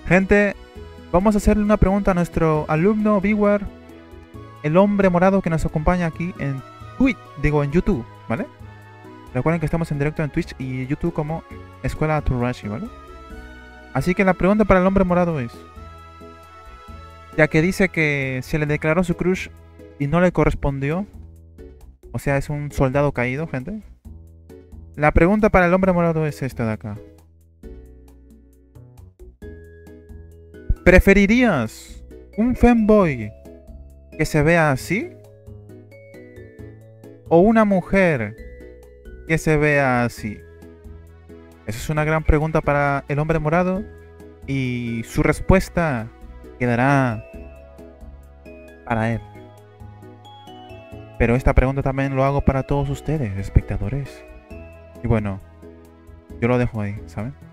Gente, vamos a hacerle una pregunta a nuestro alumno viewer, el hombre morado que nos acompaña aquí en Twitch, digo en YouTube, ¿vale? Recuerden que estamos en directo en Twitch y YouTube como Escuela Turashi, ¿vale? Así que la pregunta para el hombre morado es, ya que dice que se le declaró su crush y no le correspondió, o sea, es un soldado caído, gente. La pregunta para el hombre morado es esta de acá. ¿Preferirías un femboy que se vea así? ¿O una mujer que se vea así? Esa es una gran pregunta para el hombre morado y su respuesta quedará para él. Pero esta pregunta también lo hago para todos ustedes, espectadores. Y bueno, yo lo dejo ahí, ¿saben?